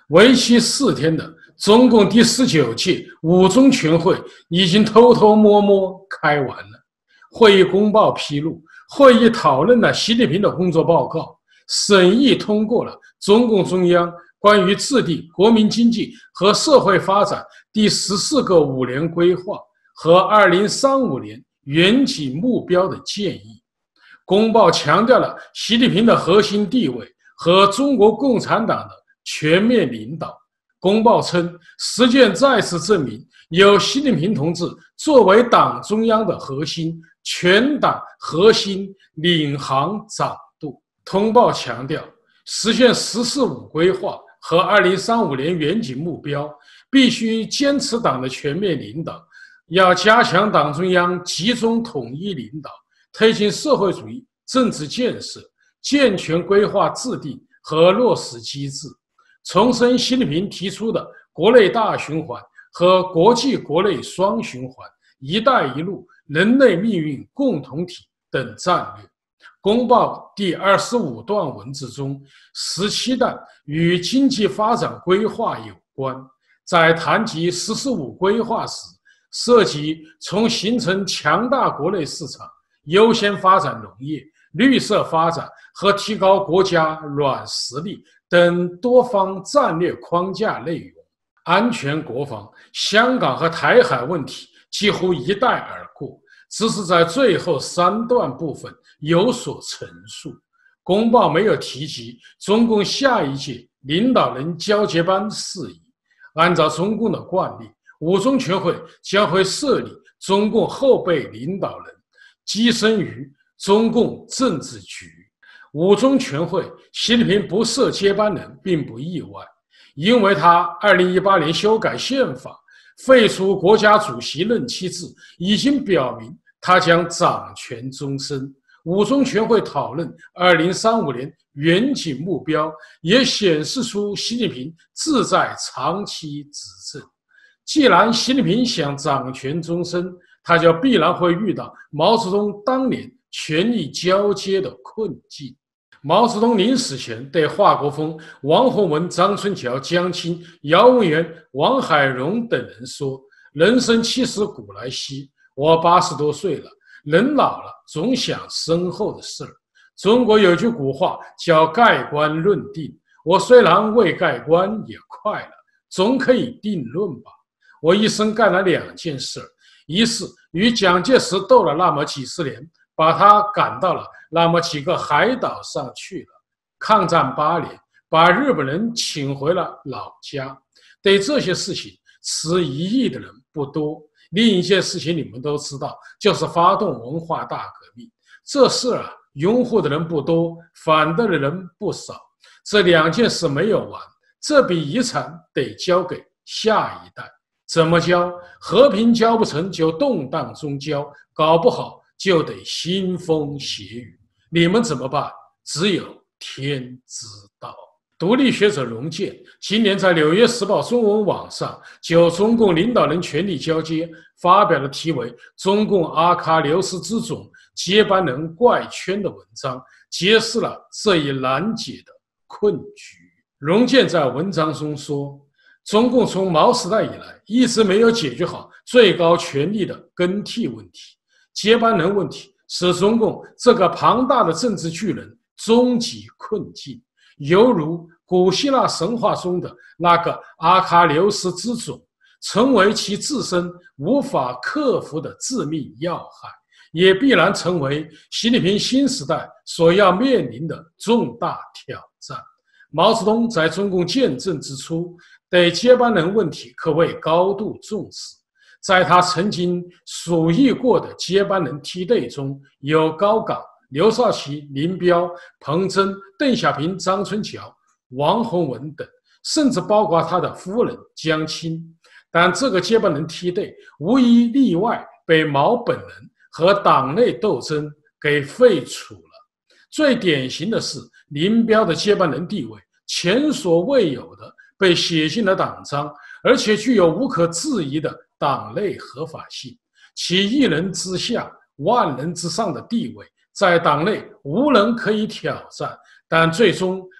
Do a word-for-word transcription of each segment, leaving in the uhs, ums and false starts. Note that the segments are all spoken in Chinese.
为期四天的中共第十九届五中全会已经偷偷摸摸开完了。会议公报披露，会议讨论了习近平的工作报告，审议通过了中共中央关于制定国民经济和社会发展第十四个五年规划和二零三五年远景目标的建议。公报强调了习近平的核心地位和中国共产党的全面领导。公报称，实践再次证明，有习近平同志作为党中央的核心，全党核心领航掌舵。通报强调，实现“十四五”规划和二零三五年远景目标，必须坚持党的全面领导，要加强党中央集中统一领导，推进社会主义政治建设，健全规划制定和落实机制。重申习近平提出的国内大循环和国际国内双循环、一带一路、人类命运共同体等战略。公报第二十五段文字中，十七段与经济发展规划有关。在谈及“十四五”规划时，涉及从形成强大国内市场、优先发展农业、绿色发展和提高国家软实力等多方战略框架内容。安全国防、香港和台海问题几乎一带而过，只是在最后三段部分有所陈述。公报没有提及中共下一届领导人交接班事宜。按照中共的惯例，五中全会将会设立中共后备领导人，跻身于中共政治局。五中全会，习近平不设接班人并不意外，因为他二零一八年修改宪法，废除国家主席任期制，已经表明他将掌权终身。五中全会讨论二零三五年远景目标，也显示出习近平志在长期执政。既然习近平想掌权终身，他就必然会遇到毛泽东当年权力交接的困境。毛泽东临死前对华国锋、王洪文、张春桥、江青、姚文元、王海荣等人说：“人生七十古来稀，我八十多岁了，人老了总想身后的事儿。中国有句古话叫盖棺论定，我虽然未盖棺也快了，总可以定论吧。我一生干了两件事，一是与蒋介石斗了那么几十年，把他赶到了那么几个海岛上去了。抗战八年，把日本人请回了老家。对这些事情持疑义的人不多。另一件事情你们都知道，就是发动文化大革命。这事啊，拥护的人不多，反对的人不少。这两件事没有完，这笔遗产得交给下一代。怎么交？和平交不成就动荡中交，搞不好就得腥风血雨。你们怎么办？只有天知道。独立学者荣建今年在《纽约时报》中文网上就中共领导人权力交接发表了题为《中共阿喀琉斯之种接班人怪圈》的文章，揭示了这一难解的困局。荣建在文章中说，中共从毛时代以来一直没有解决好最高权力的更替问题，接班人问题是中共这个庞大的政治巨人终极困境，犹如古希腊神话中的那个阿喀琉斯之种，成为其自身无法克服的致命要害，也必然成为习近平新时代所要面临的重大挑战。毛泽东在中共建政之初，对接班人问题可谓高度重视。在他曾经数议过的接班人梯队中，有高岗、刘少奇、林彪、彭真、邓小平、张春桥、王洪文等，甚至包括他的夫人江青。但这个接班人梯队无一例外被毛本人和党内斗争给废除了。最典型的是林彪的接班人地位前所未有的被写进了党章，而且具有无可置疑的党内合法性。其一人之下万人之上的地位在党内无人可以挑战，但最终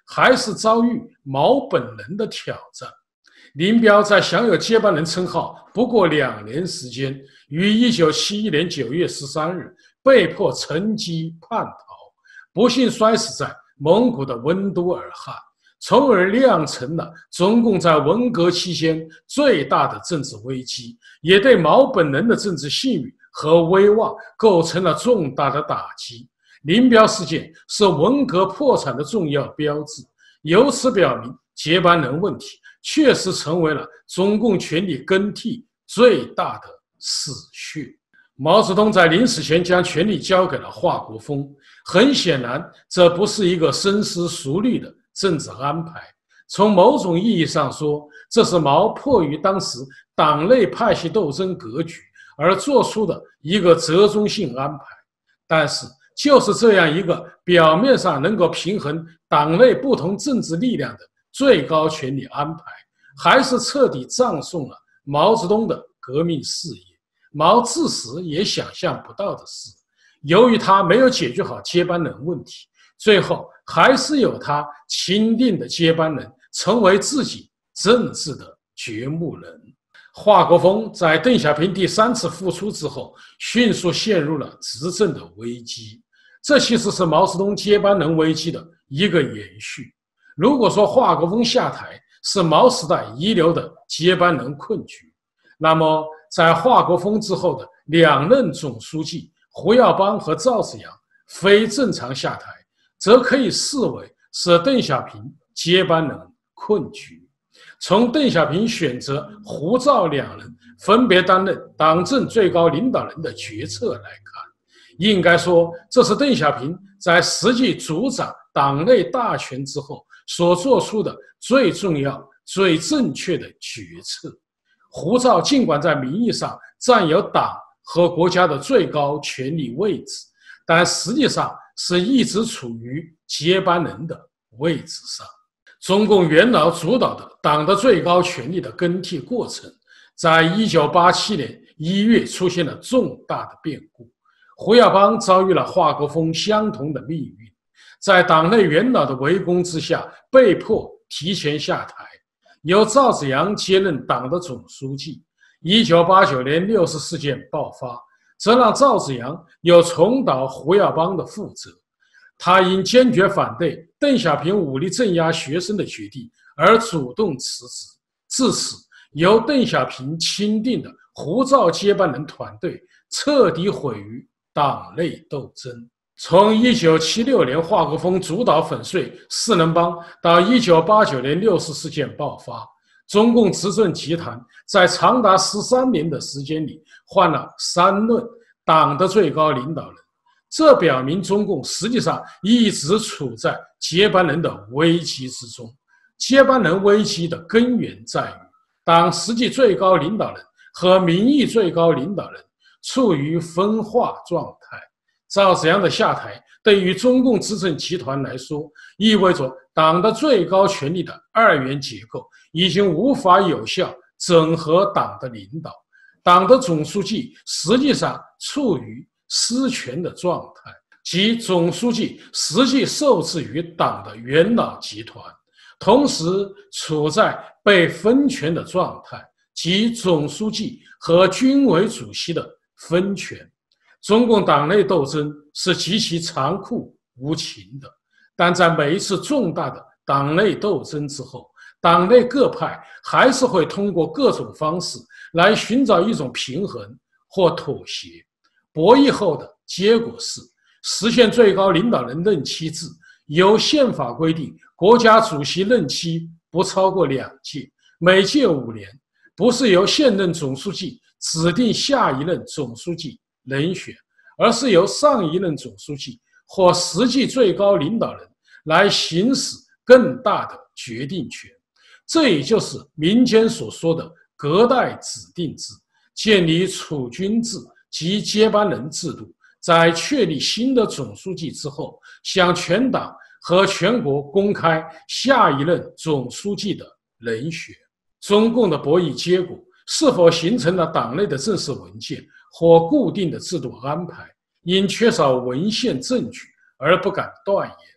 还是遭遇毛本人的挑战。林彪在享有接班人称号不过两年时间，于一九七一年九月十三日被迫乘机叛逃，不幸摔死在蒙古的温都尔汗，从而酿成了中共在文革期间最大的政治危机，也对毛本人的政治信誉和威望构成了重大的打击。林彪事件是文革破产的重要标志，由此表明接班人问题确实成为了中共权力更替最大的死穴。毛泽东在临死前将权力交给了华国锋，很显然这不是一个深思熟虑的政治安排。从某种意义上说，这是毛迫于当时党内派系斗争格局而做出的一个折中性安排。但是就是这样一个表面上能够平衡党内不同政治力量的最高权力安排，还是彻底葬送了毛泽东的革命事业。毛自死也想象不到的是，由于他没有解决好接班人问题，最后还是由他钦定的接班人成为自己政治的掘墓人。华国锋在邓小平第三次复出之后，迅速陷入了执政的危机。这其实是毛泽东接班人危机的一个延续。如果说华国锋下台是毛时代遗留的接班人困局，那么在华国锋之后的两任总书记胡耀邦和赵紫阳非正常下台，则可以视为是邓小平接班人困局。从邓小平选择胡赵两人分别担任党政最高领导人的决策来看，应该说这是邓小平在实际主掌党内大权之后所做出的最重要、最正确的决策。胡赵尽管在名义上占有党和国家的最高权力位置，但实际上是一直处于接班人的位置上。中共元老主导的党的最高权力的更替过程，在一九八七年一月出现了重大的变故。胡耀邦遭遇了华国锋相同的命运，在党内元老的围攻之下，被迫提前下台，由赵紫阳接任党的总书记。一九八九年六四事件爆发，则让赵紫阳又重蹈胡耀邦的覆辙。他因坚决反对邓小平武力镇压学生的决定而主动辞职，至此由邓小平钦定的胡赵接班人团队彻底毁于党内斗争。从一九七六年华国锋主导粉碎四人帮到一九八九年六四事件爆发，中共执政集团在长达十三年的时间里换了三任党的最高领导人，这表明中共实际上一直处在接班人的危机之中。接班人危机的根源在于，党实际最高领导人和名义最高领导人处于分化状态。赵紫阳的下台对于中共执政集团来说，意味着党的最高权力的二元结构已经无法有效整合党的领导，党的总书记实际上处于失权的状态，即总书记实际受制于党的元老集团，同时处在被分权的状态，即总书记和军委主席的分权。中共党内斗争是极其残酷无情的，但在每一次重大的党内斗争之后，党内各派还是会通过各种方式来寻找一种平衡或妥协。博弈后的结果是实现最高领导人任期制，由宪法规定国家主席任期不超过两届，每届五年，不是由现任总书记指定下一任总书记人选，而是由上一任总书记或实际最高领导人来行使更大的决定权。这也就是民间所说的隔代指定制，建立储君制及接班人制度，在确立新的总书记之后，向全党和全国公开下一任总书记的人选。中共的博弈结果是否形成了党内的正式文件或固定的制度安排，因缺少文献证据而不敢断言。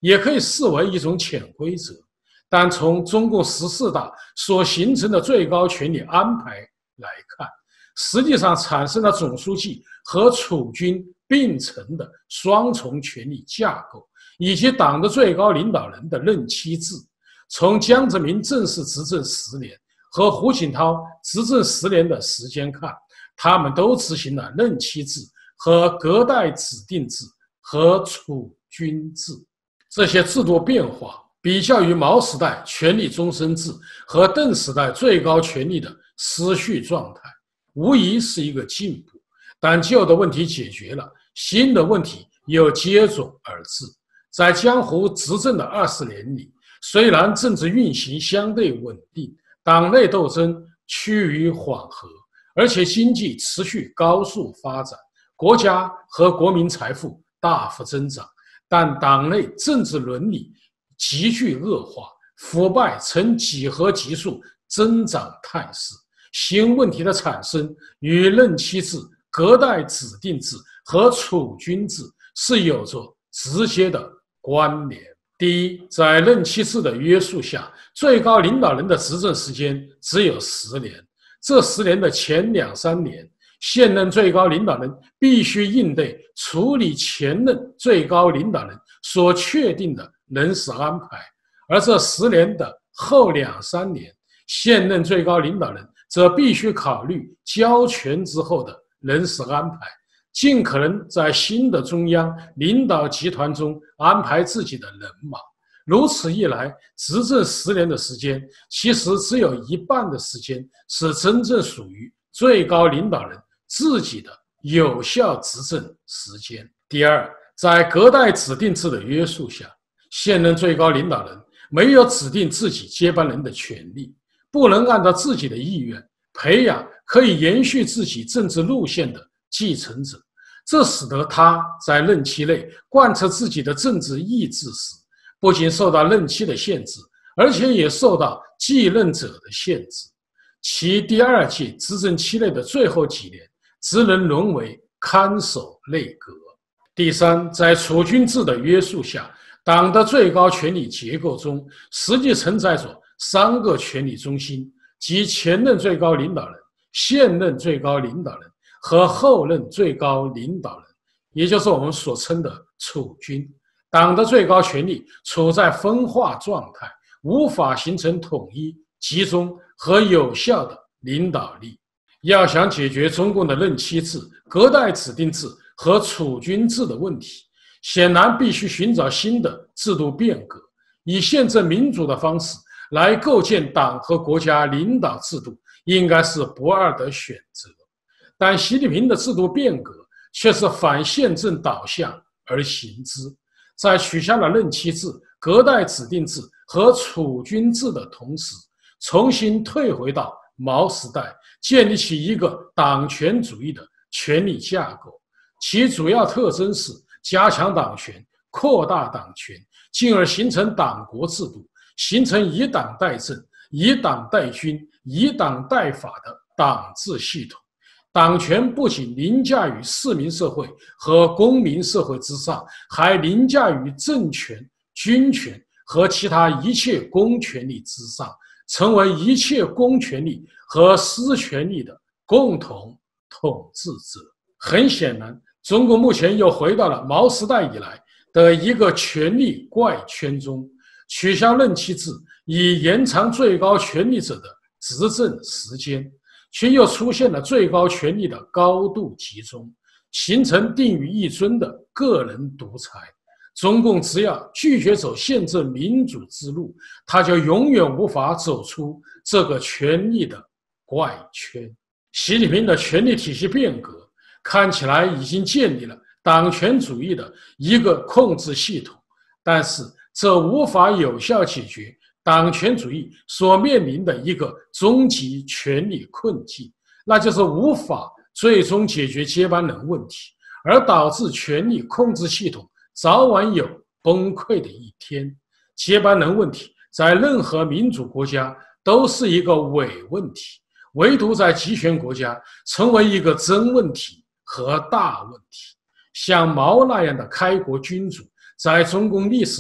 也可以视为一种潜规则。但从中共十四大所形成的最高权力安排来看，实际上产生了总书记和储军并存的双重权力架构，以及党的最高领导人的任期制。从江泽民正式执政十年和胡锦涛执政十年的时间看，他们都执行了任期制和隔代指定制和储军制。这些制度变化比较于毛时代权力终身制和邓时代最高权力的失序状态，无疑是一个进步。但旧的问题解决了，新的问题又接踵而至。在江湖执政的二十年里，虽然政治运行相对稳定，党内斗争趋于缓和，而且经济持续高速发展，国家和国民财富大幅增长，但党内政治伦理急剧恶化，腐败呈几何级数增长态势。新问题的产生与任期制、隔代指定制和储军制是有着直接的关联。第一，在任期制的约束下，最高领导人的执政时间只有十年。这十年的前两三年，现任最高领导人必须应对处理前任最高领导人所确定的人事安排，而这十年的后两三年，现任最高领导人则必须考虑交权之后的人事安排，尽可能在新的中央领导集团中安排自己的人马。如此一来，执政十年的时间，其实只有一半的时间是真正属于最高领导人自己的有效执政时间。第二，在隔代指定制的约束下，现任最高领导人没有指定自己接班人的权利，不能按照自己的意愿培养可以延续自己政治路线的继承者，这使得他在任期内贯彻自己的政治意志时，不仅受到任期的限制，而且也受到继任者的限制。其第二届执政期内的最后几年，只能沦为看守内阁。第三，在储军制的约束下，党的最高权力结构中实际存在着三个权力中心，即前任最高领导人、现任最高领导人和后任最高领导人，也就是我们所称的储军。党的最高权力处在分化状态，无法形成统一、集中和有效的领导力。要想解决中共的任期制、隔代指定制和储军制的问题，显然必须寻找新的制度变革，以宪政民主的方式来构建党和国家领导制度，应该是不二的选择。但习近平的制度变革却是反宪政导向而行之，在取消了任期制、隔代指定制和储军制的同时，重新退回到毛时代，建立起一个党权主义的权力架构，其主要特征是加强党权、扩大党权，进而形成党国制度，形成以党代政、以党代军、以党代法的党治系统。党权不仅凌驾于市民社会和公民社会之上，还凌驾于政权、军权和其他一切公权力之上，成为一切公权力和私权力的共同统治者。很显然，中国目前又回到了毛时代以来的一个权力怪圈中，取消任期制以延长最高权力者的执政时间，却又出现了最高权力的高度集中，形成定于一尊的个人独裁。中共只要拒绝走宪政民主之路，他就永远无法走出这个权力的怪圈。习近平的权力体系变革看起来已经建立了党权主义的一个控制系统，但是这无法有效解决党权主义所面临的一个终极权力困境，那就是无法最终解决接班人问题，而导致权力控制系统早晚有崩溃的一天。接班人问题在任何民主国家都是一个伪问题，唯独在集权国家成为一个真问题和大问题。像毛那样的开国君主，在中共历史上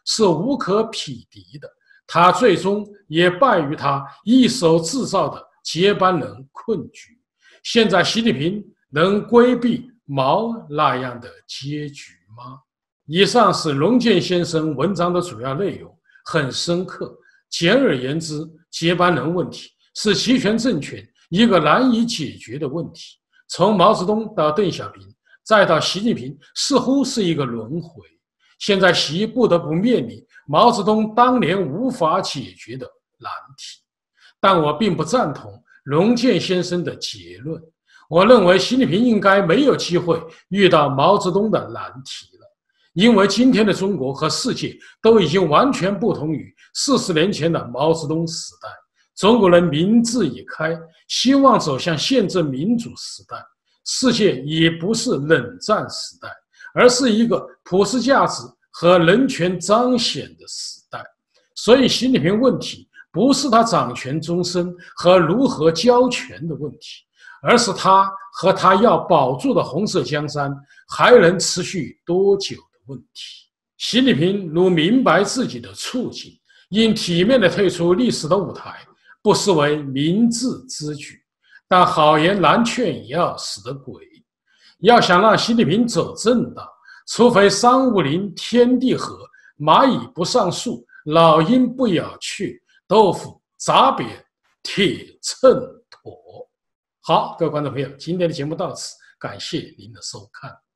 是无可匹敌的，他最终也败于他一手制造的接班人困局。现在习近平能规避毛那样的结局吗？以上是龙健先生文章的主要内容，很深刻。简而言之，接班人问题是集权政权一个难以解决的问题。从毛泽东到邓小平，再到习近平，似乎是一个轮回。现在习不得不面临毛泽东当年无法解决的难题。但我并不赞同龙健先生的结论。我认为习近平应该没有机会遇到毛泽东的难题了，因为今天的中国和世界都已经完全不同于四十年前的毛泽东时代。中国人民智已开，希望走向宪政民主时代。世界已不是冷战时代，而是一个普世价值和人权彰显的时代。所以习近平问题不是他掌权终身和如何交权的问题，而是他和他要保住的红色江山还能持续多久的问题。习近平如明白自己的处境，应体面地退出历史的舞台，不失为明智之举。但好言难劝也要使得鬼。要想让习近平走正道，除非三五零天地合，蚂蚁不上树，老鹰不咬雀，豆腐砸扁铁秤砣。好，各位观众朋友，今天的节目到此，感谢您的收看。